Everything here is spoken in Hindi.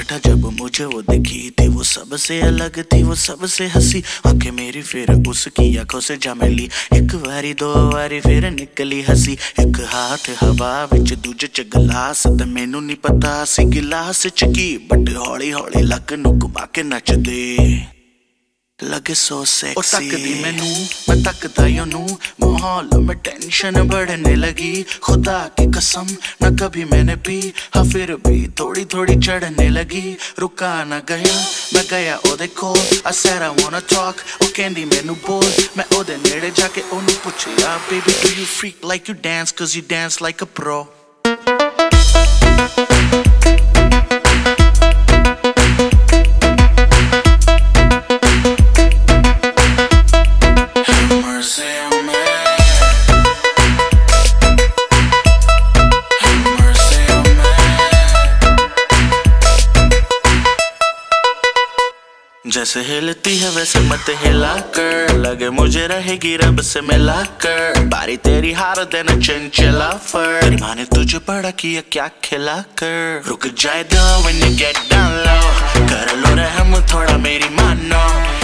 बैठा जब मुझे वो दिखी थी, वो सबसे अलग थी, वो सबसे हंसी। आंखें मेरी फिर उसकी आंखों से जा मिली, एक बारी दो बारी फिर निकली हंसी। एक हाथ हवा विच दूजे च गिलास, ते मैनू नहीं पता सी गिलास च की, बट हौली हौली लक नू घुमा के नचदे लगे सो सेक्सी। ओ तकदी मैनू मैं तकदा ओनू, माहौल में टेंशन बढ़ने लगी। खुदा की कसम न कभी मैंने पी, हाँ फिर भी थोड़ी थोड़ी चढ़ने लगी। रुका न गया मैं गया ओदे कोल, I said I wanna talk, ओ कहंदी मैनू बोल। मैं ओदे नेड़े जाके ओनू पुछया, baby do you freak like you dance, cause you dance like a pro। जैसे हिलती है वैसे मत हिला कर, लगे मुझे रहेगी रब से मिला कर। बारी तेरी हार देना चंचला फर, तेरी माँ ने तुझे बड़ा किया क्या खिला कर। रुक जाए दो when you get down low, कर लो रहम थोड़ा मेरी मानो।